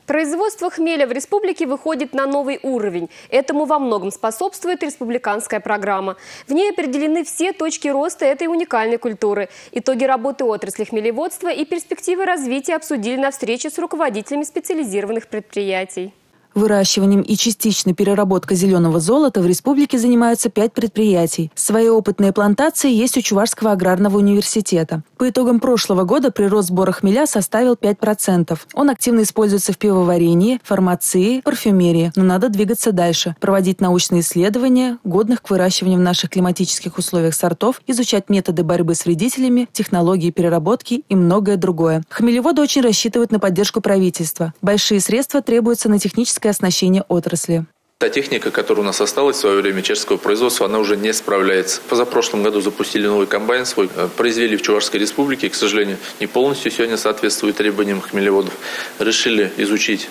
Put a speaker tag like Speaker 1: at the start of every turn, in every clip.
Speaker 1: Производство хмеля в республике выходит на новый уровень. Этому во многом способствует республиканская программа. В ней определены все точки роста этой уникальной культуры. Итоги работы отрасли хмелеводства и перспективы развития обсудили на встрече с руководителями специализированных предприятий.
Speaker 2: Выращиванием и частичной переработкой зеленого золота в республике занимаются 5 предприятий. Свои опытные плантации есть у Чувашского аграрного университета. По итогам прошлого года прирост сбора хмеля составил 5%. Он активно используется в пивоварении, фармации, парфюмерии. Но надо двигаться дальше, проводить научные исследования, годных к выращиванию в наших климатических условиях сортов, изучать методы борьбы с вредителями, технологии переработки и многое другое. Хмелеводы очень рассчитывают на поддержку правительства. Большие средства требуются на техническое оснащение отрасли.
Speaker 3: Та техника, которая у нас осталась в свое время чешского производства, она уже не справляется. Позапрошлом году запустили новый комбайн свой, произвели в Чувашской республике, к сожалению, не полностью сегодня соответствует требованиям хмелеводов. Решили изучить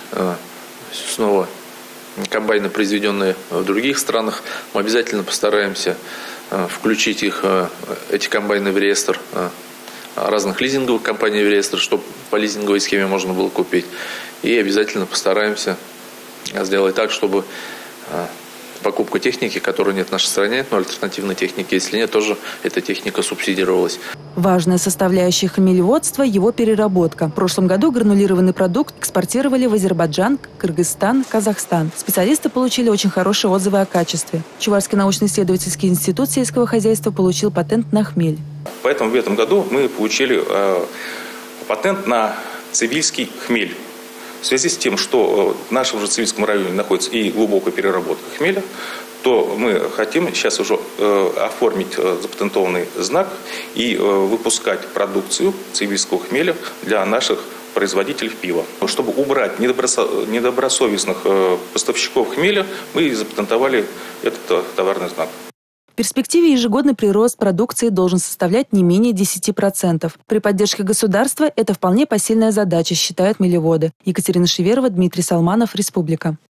Speaker 3: снова комбайны, произведенные в других странах. Мы обязательно постараемся включить эти комбайны в реестр разных лизинговых компаний в реестр, чтобы по лизинговой схеме можно было купить. И обязательно постараемся сделать так, чтобы покупка техники, которой нет в нашей стране, но альтернативной техники, если нет, тоже эта техника субсидировалась.
Speaker 2: Важная составляющая хмелеводства – его переработка. В прошлом году гранулированный продукт экспортировали в Азербайджан, Кыргызстан, Казахстан. Специалисты получили очень хорошие отзывы о качестве. Чувашский научно-исследовательский институт сельского хозяйства получил патент на хмель.
Speaker 4: Поэтому в этом году мы получили патент на цивильский хмель. В связи с тем, что в нашем же Цивильском районе находится и глубокая переработка хмеля, то мы хотим сейчас уже оформить запатентованный знак и выпускать продукцию цивильского хмеля для наших производителей пива. Чтобы убрать недобросовестных поставщиков хмеля, мы запатентовали этот товарный знак.
Speaker 2: В перспективе ежегодный прирост продукции должен составлять не менее 10%. При поддержке государства это вполне посильная задача, считают хмелеводы. Екатерина Шеверова, Дмитрий Салманов, Республика.